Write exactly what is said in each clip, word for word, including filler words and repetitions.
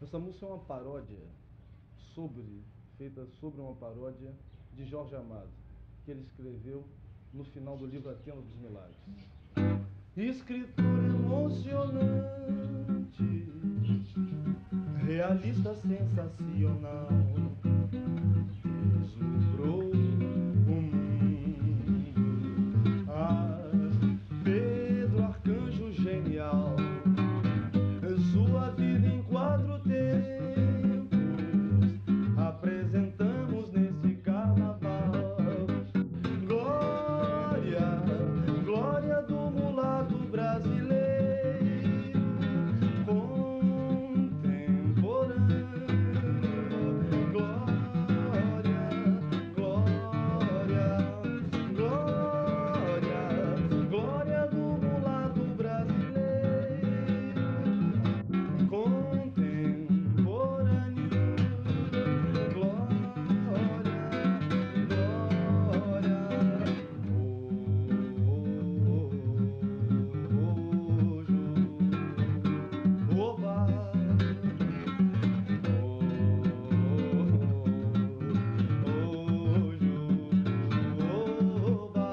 Essa música é uma paródia sobre, feita sobre uma paródia de Jorge Amado, que ele escreveu no final do livro A Tenda dos Milagres. Escritura emocionante, realista sensacional, deslumbrou o mundo. Ah, Pedro Arcanjo genial, sua vida em quatro tempos apresentamos nesse carnaval. Glória, glória do mulato brasileiro contemporâneo. Glória, glória, glória, glória do mulato brasileiro contemporâneo. Glória, glória, hoje, oba, hoje, oba,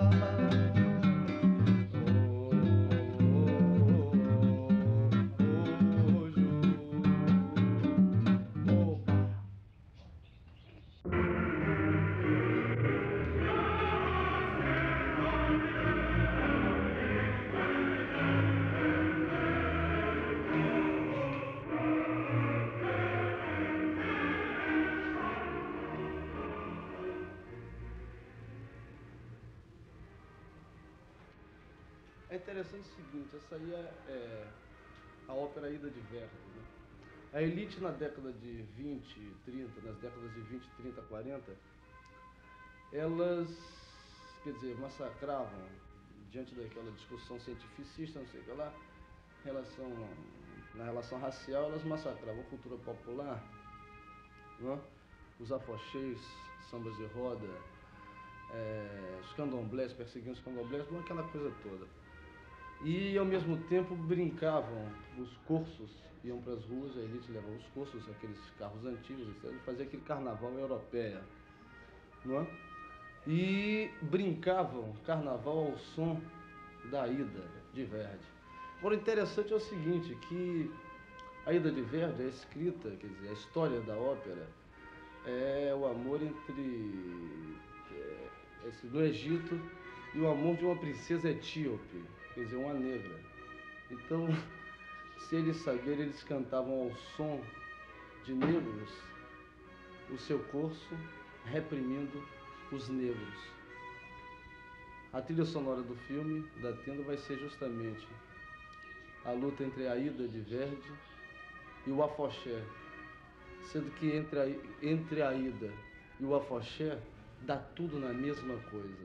É interessante o seguinte, essa aí é, é a ópera Ida de Verdi, né? A elite na década de vinte, trinta, nas décadas de vinte, trinta, quarenta, elas, quer dizer, massacravam, diante daquela discussão cientificista, não sei o que lá, relação, na relação racial, elas massacravam a cultura popular, né? Os afoxês, sambas de roda, é, os candomblés, perseguindo os candomblés, bom, aquela coisa toda. E ao mesmo tempo brincavam, os cursos iam para as ruas, a elite levava os cursos, aqueles carros antigos, etcétera, fazia aquele carnaval europeia, não é? E brincavam carnaval ao som da Ida de Verdi. Agora, o interessante é o seguinte, que a Ida de Verdi é escrita, quer dizer, a história da ópera é o amor entre é, esse, no Egito e o amor de uma princesa etíope, quer dizer, uma negra. Então, se eles saberem, eles cantavam ao som de negros o seu curso, reprimindo os negros. A trilha sonora do filme, da Tenda, vai ser justamente a luta entre a Ida de Verdi e o afoxé, sendo que entre a, entre a Ida e o afoxé dá tudo na mesma coisa.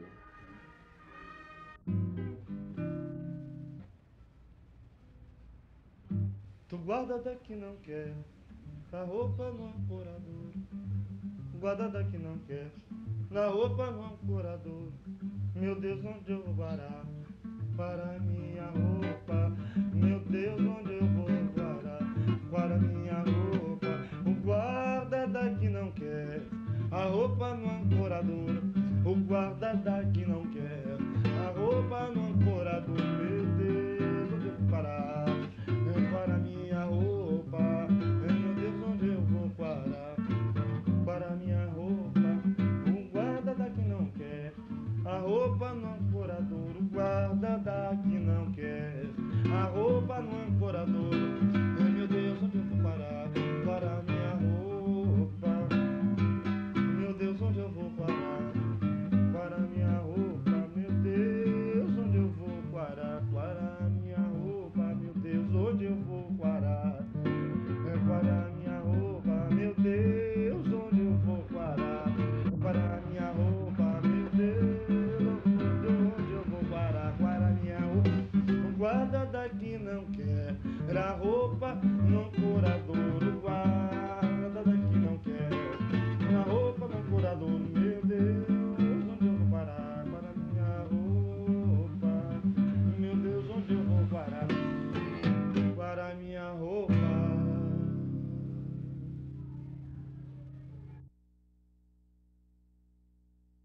Tu guarda daqui não quer a roupa no ancorador, guarda daqui não quer na roupa no ancorador. Meu Deus, onde eu vou parar para minha roupa? Meu Deus, onde eu vou parar para minha roupa? O guarda daqui não quer a roupa no ancorador, o guarda daqui não quer a roupa no ancorador. Meu Deus, onde eu vou parar para minha roupa? Meu Deus, onde eu vou parar para minha roupa? O guarda daqui não quer a roupa no ancorador, o guarda daqui não quer a roupa no ancorador. Meu Deus, onde eu vou parar